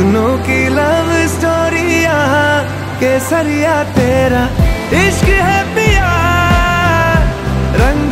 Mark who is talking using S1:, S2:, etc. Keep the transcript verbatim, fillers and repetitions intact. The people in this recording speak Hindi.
S1: मजनू की लव स्टोरी यहाँ केसरिया तेरा इश्क है पिया रंग